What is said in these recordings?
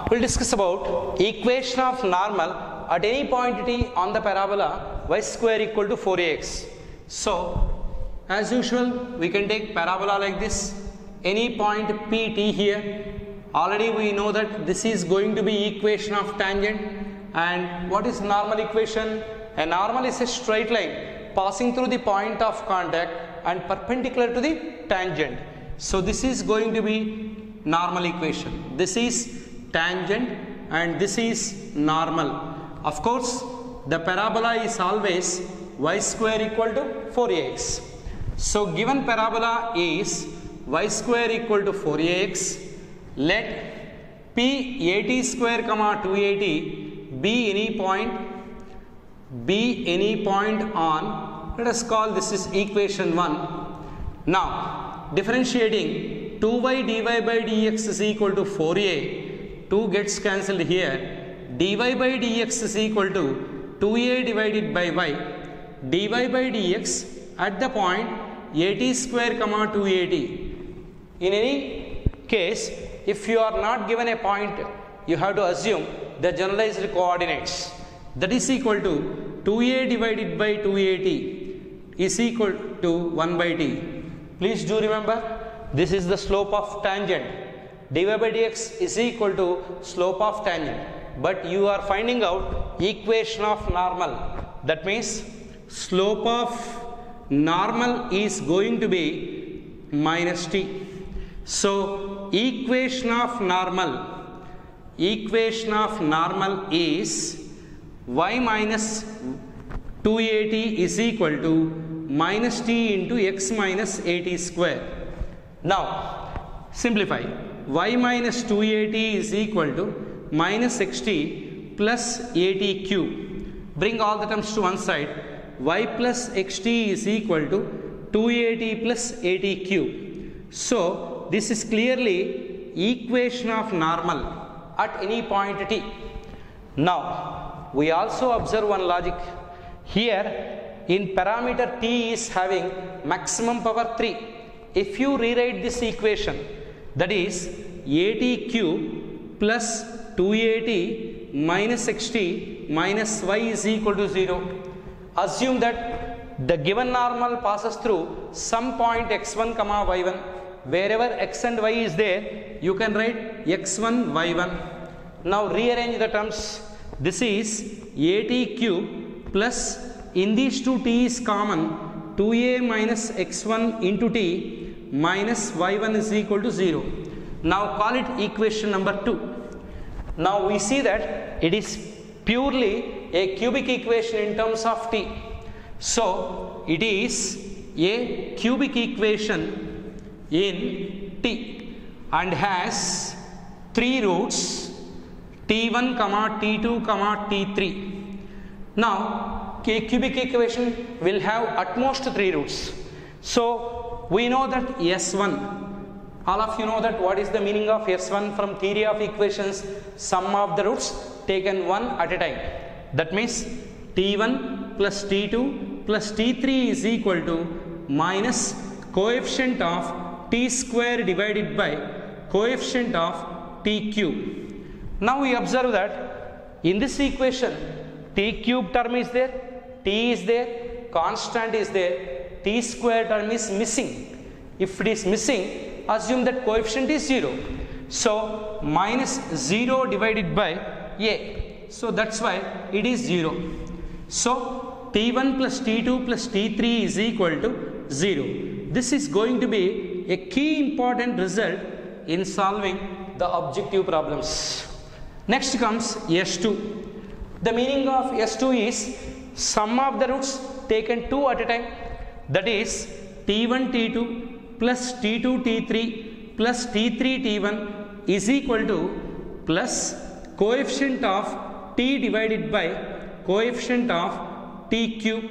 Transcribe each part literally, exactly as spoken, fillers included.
we'll discuss about equation of normal at any point t on the parabola y square equal to four a x. So as usual we can take parabola like this, any point P T here. Already we know that this is going to be equation of tangent. And what is normal equation? A normal is a straight line passing through the point of contact and perpendicular to the tangent. So this is going to be normal equation. This is tangent and this is normal. Of course the parabola is always y square equal to four a x. So given parabola is y square equal to four a x, let P at square comma two a t be any point, be any point on, let us call this is equation one. Now differentiating two y dy by dx is equal to four a, two gets cancelled here, dy by dx is equal to two a divided by y, dy by dx at the point at square comma two a t. In any case, if you are not given a point, you have to assume the generalized coordinates. That is equal to two a divided by two a t is equal to one by t. Please do remember, this is the slope of tangent. Dy by dx is equal to slope of tangent. But you are finding out equation of normal. That means slope of normal is going to be minus t. So equation of normal, equation of normal is y minus two a t is equal to minus t into x minus a t square. Now simplify, y minus two a t is equal to minus xt plus a t cube. Bring all the terms to one side, y plus xt is equal to two a t plus a t cube. So this is clearly equation of normal at any point t. Now we also observe one logic. Here in parameter t is having maximum power three. If you rewrite this equation, that is a t cube plus two a t minus xt minus y is equal to zero. Assume that the given normal passes through some point x one comma y one. Wherever x and y is there, you can write x one, y one. Now rearrange the terms. This is a t cube plus, in these two t is common, two a minus x one into t minus y one is equal to zero. Now call it equation number two. Now we see that it is purely a cubic equation in terms of t. So it is a cubic equation in t and has three roots, t one comma t two comma t three. Now a cubic equation will have at most three roots. So we know that S one, all of you know that what is the meaning of S one from theory of equations, sum of the roots taken one at a time. That means t one plus t two plus t three is equal to minus coefficient of t square divided by coefficient of t cube. Now we observe that in this equation t cube term is there, t is there, constant is there, t square term is missing. If it is missing, assume that coefficient is zero. So minus zero divided by a. So that's why it is zero. So t one plus t two plus t three is equal to zero. This is going to be a key important result in solving the objective problems. Next comes S two. The meaning of S two is sum of the roots taken two at a time. That is t one t two plus t two t three plus t three t one is equal to plus coefficient of t divided by coefficient of t cube.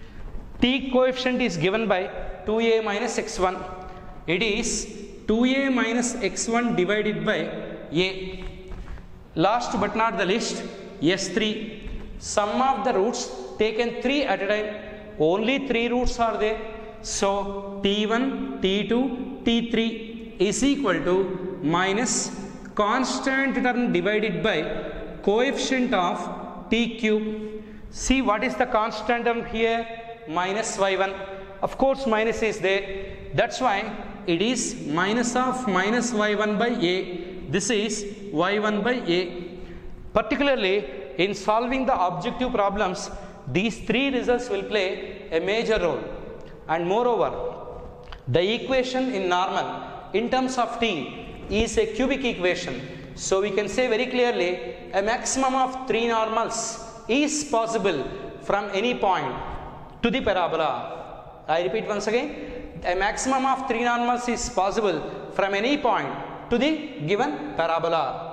T coefficient is given by two a minus x one. It is two a minus x one divided by a. Last but not the least, S three. Sum of the roots taken three at a time. Only three roots are there. So T one, T two, T three is equal to minus constant term divided by coefficient of t cube. See what is the constant term here? Minus y one. Of course minus is there. That's why it is minus of minus y one by a. This is y one by a. Particularly in solving the objective problems, these three results will play a major role. And moreover, the equation in normal in terms of t is a cubic equation. So we can say very clearly a maximum of three normals is possible from any point to the parabola. I repeat once again, a maximum of three normals is possible from any point to the given parabola.